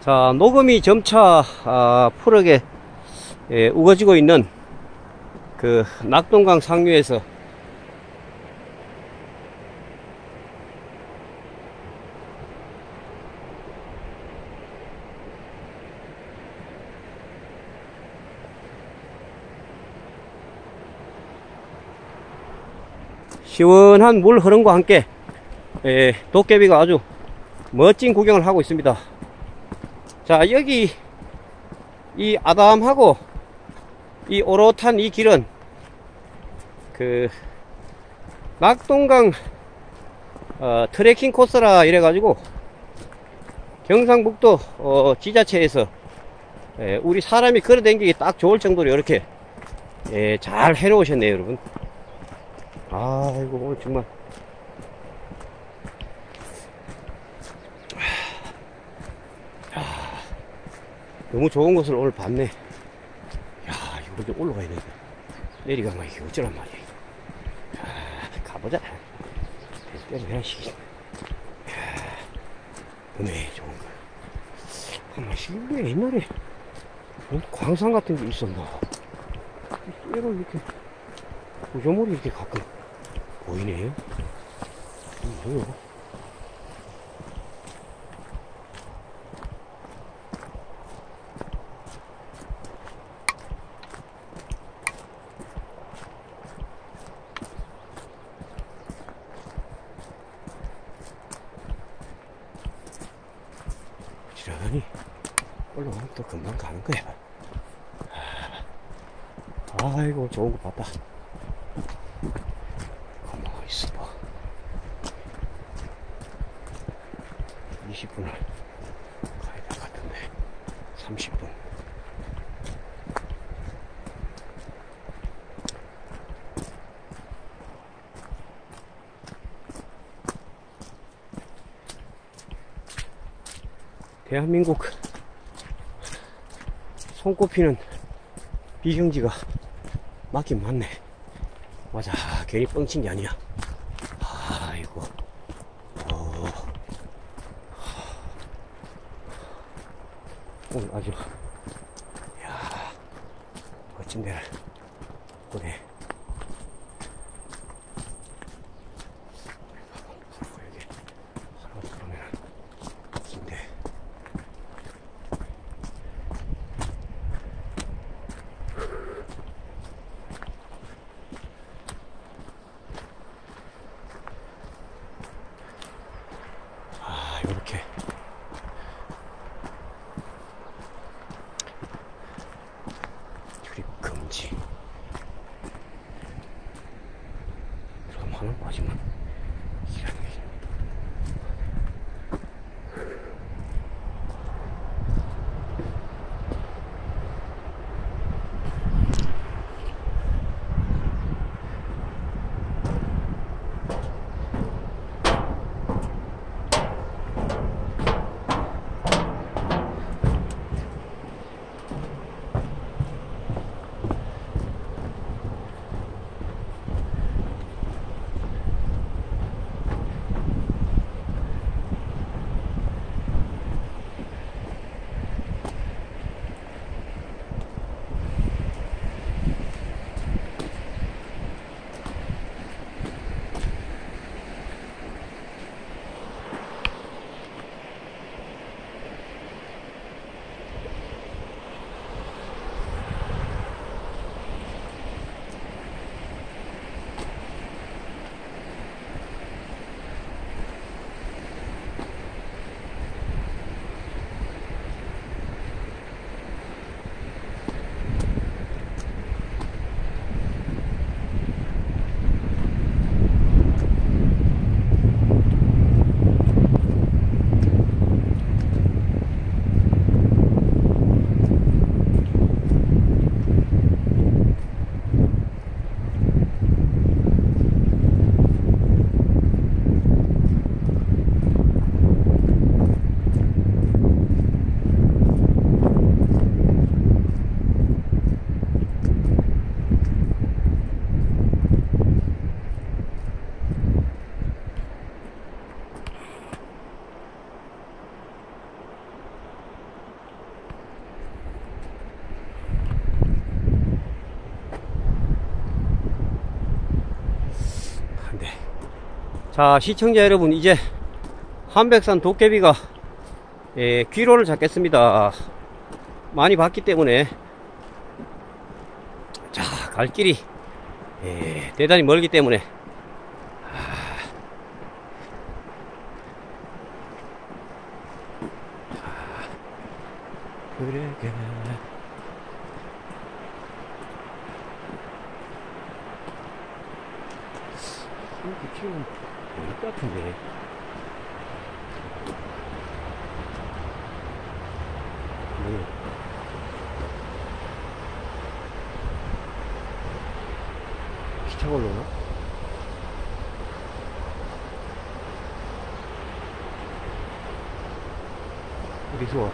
자, 녹음이 점차 푸르게 우거지고 있는 그 낙동강 상류에서 시원한 물 흐름과 함께 도깨비가 아주 멋진 구경을 하고 있습니다. 자, 여기 이 아담하고 이 오롯한 이 길은 그 낙동강 트레킹 코스라 이래가지고 경상북도 지자체에서 우리 사람이 걸어다니기 딱 좋을 정도로 이렇게 잘 해놓으셨네요, 여러분. 아이고, 오늘 정말 너무 좋은 곳을 오늘 봤네. 야, 이거 좀 올라가야 되는데 내려가면 이게 어쩌란 말이야. 가보자. 때려 해야지. 너네 좋은 거. 아마 시골에 옛날에 광산 같은 게 있었나. 때로 이렇게 구조물이 이렇게 가끔 보이네요. 뭐요? 부지런히 올라가면 또 금방 가는 거야. 아이고, 좋은 거 봤다. 가만히 있어봐. 20분을 가야 될 것 같은데 30분. 대한민국 손꼽히는 비경지가 맞긴 맞네. 맞아, 괜히 뻥친 게 아니야. 아이고, 오늘 아주 야, 멋진 데를 보네. 여기 하루 들어오면 긴데. 요렇게 출입 금지. 들어가면 마지막 이라는 게. 네. 자, 시청자 여러분, 이제 한백산 도깨비가 귀로를 잡겠습니다. 많이 봤기 때문에. 자, 갈 길이 대단히 멀기 때문에 그러게 이렇게 키우면 될 것 같은데. 기차 걸로나? 어디서 와?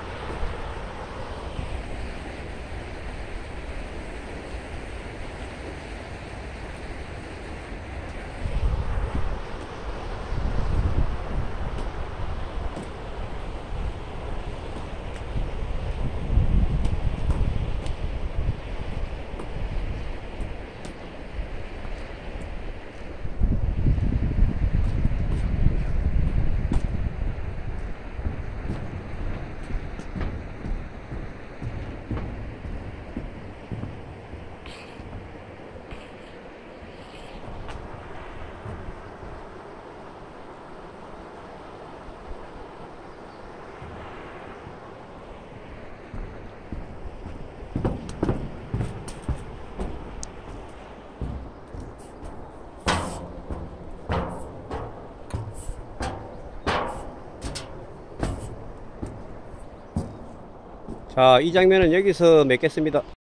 자, 이 장면은 여기서 맺겠습니다.